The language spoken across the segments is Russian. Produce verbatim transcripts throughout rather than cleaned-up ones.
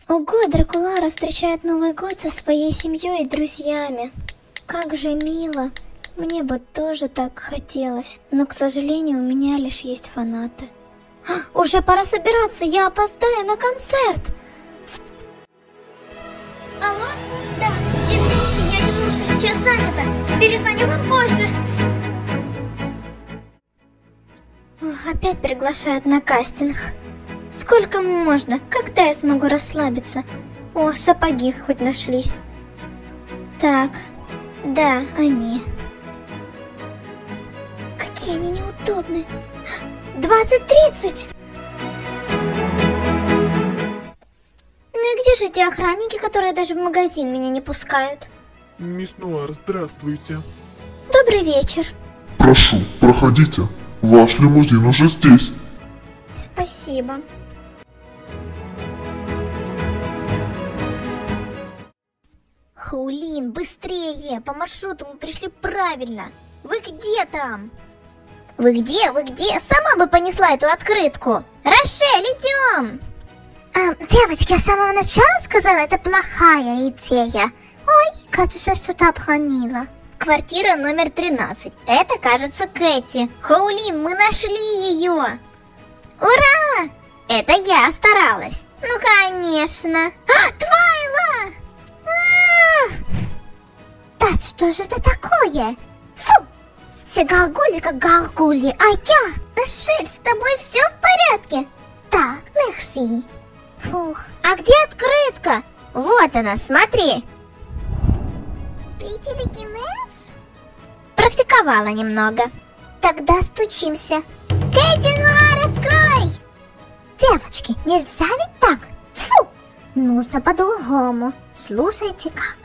Ого, Дракулара встречает Новый год со своей семьей и друзьями. Как же мило. Мне бы тоже так хотелось. Но, к сожалению, у меня лишь есть фанаты. А, уже пора собираться, я опоздаю на концерт. Алло? Да, извините, я немножко сейчас занята. Перезвоню вам позже. Ох, опять приглашают на кастинг. Сколько можно? Когда я смогу расслабиться? О, сапоги хоть нашлись. Так, да, они. Какие они неудобные. двадцать тридцать! Ну и где же те охранники, которые даже в магазин меня не пускают? Мисс Нуар, здравствуйте. Добрый вечер. Прошу, проходите. Ваш лимузин уже здесь. Спасибо. Хаулин, быстрее! По маршруту мы пришли правильно. Вы где там? Вы где? Вы где? Сама бы понесла эту открытку. Рошель, идем! А, девочки, я с самого начала сказала, это плохая идея. Ой, кажется, что-то обронила. Квартира номер тринадцать. Это, кажется, Кэти. Хаулин, мы нашли ее. Ура! Это я старалась. Ну, конечно. А, Твайла! А! Да что же это такое? Фу! Все гаргули как гаргули, а я? Рошель, с тобой все в порядке? Да, мерси. Фух, а где открытка? Вот она, смотри. Ты телекинез? Практиковала немного. Тогда стучимся. Кэти Нуар, открой! Девочки, нельзя ведь так? Тьфу! Нужно по-другому. Слушайте как.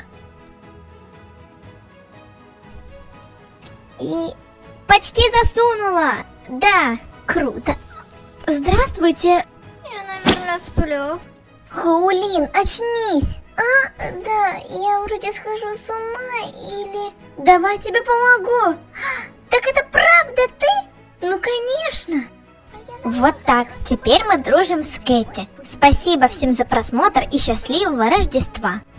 И почти засунула. Да, круто. Здравствуйте. Я, наверное, сплю. Хаулин, очнись. А, да, я вроде схожу с ума или... Давай тебе помогу. Так это правда ты? Ну, конечно. Вот так, теперь мы дружим с Кэти. Спасибо всем за просмотр и счастливого Рождества.